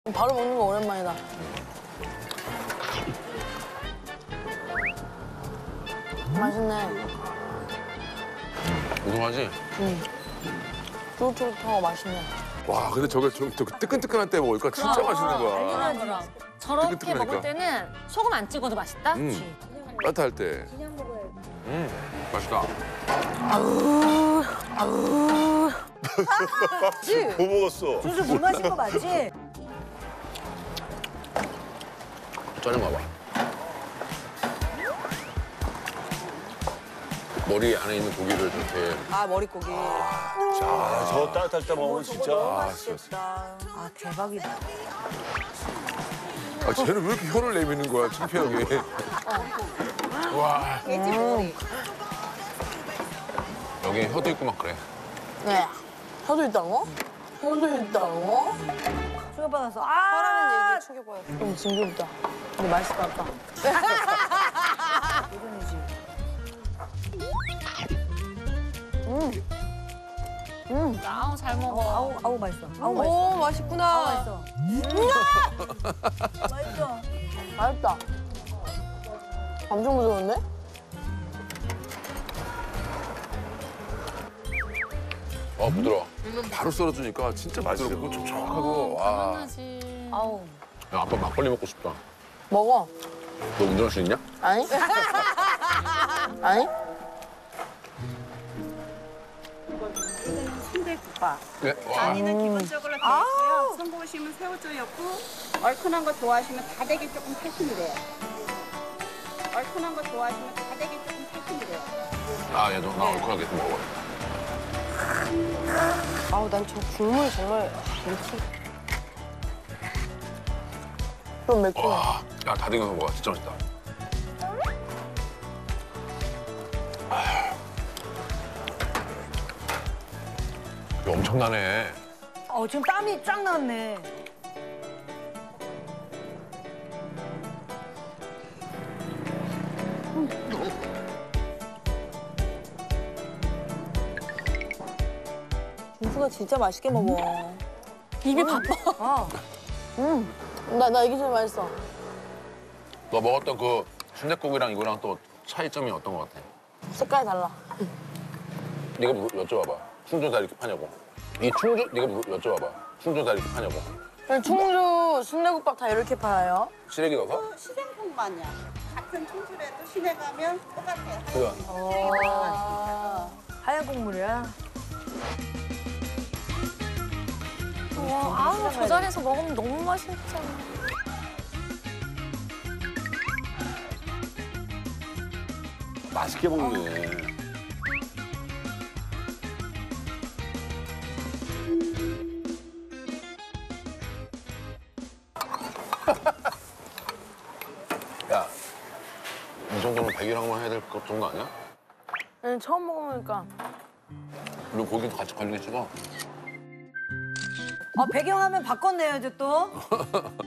바로 먹는 거 오랜만이다. 맛있네. 우동하지? 응. 쫄깃쫄깃하고 맛있네. 와, 근데 저게 좀 뜨끈뜨끈할 때 먹으니까 진짜 맛있는 거야. 그럼. 저렇게 뜨끈뜨끈하니까. 먹을 때는 소금 안 찍어도 맛있다? 따뜻할 때. 맛있다. 뭐 먹었어? 주스 못 마신 거 맞지? 짜증 봐봐. 머리 안에 있는 고기를 저렇게. 아, 머릿고기. 아, 저 따뜻할 때 먹으면 진짜. 아 대박이다. 아, 쟤는 왜 이렇게 혀를 내미는 거야, 창피하게. 와. 여기 혀도 있고 막 그래. 네. 혀도 있다고? 혀도 있다고? 충격받았어. 혀라는 얘기에 충격받았어. 좀 징그럽다. 근데 맛있을 것 같다. 도전이지. 아우, 잘 먹어. 아우 맛있어. 아우 맛있어. 오, 맛있구나. 아우 맛있어. 맛있어. 맛있다. 엄청 부드러운데? 부드러워. 바로 썰어주니까 진짜 부드럽고 촉촉하고. 와. 하지. 아우. 야, 아빠 막걸리 먹고 싶다. 먹어. 너 운전할 수 있냐? 아니? 아니? 순대국밥. 네. 와. 간이는 기본적으로 돼 있고요. 성공하시면 새우젓이었고 얼큰한 거 좋아하시면 다대기 조금 타시면 돼요. 얼큰한 거 좋아하시면 다대기 조금 타시면 돼요. 아, 얘 나 얼큰하게 좀 먹어. 아우, 난 저 국물 정말 미치. 좀 매콤해. 와. 야, 다대기서 먹어. 진짜 맛있다. 이거 엄청나네. 지금 땀이 쫙 났네. 김수가 진짜 맛있게 먹어. 입이 바빠. 나 이게 제일 맛있어. 너 먹었던 그 순댓국이랑 이거랑 또 차이점이 어떤 것 같아? 색깔이 달라. 네가 여쭤봐봐. 충주 다 이렇게 파냐고. 이 충주, 네가 여쭤봐봐. 충주 다 이렇게 파냐고. 충주 순대국밥 다 이렇게 팔아요? 시래기 넣어서? 시생국만이야. 같은 충주라도 시내 가면 똑같아요. 그거. 하얀 국물이야. 아우, 저 자리에서 먹으면 너무 맛있잖아. 맛있게 먹네. 야, 이 정도면 100이랑만 해야 될 것 정도 아니야? 처음 먹으니까. 그리고 고기도 같이 걸리게 찍어. 배경화면 바꿨네요, 이제 또.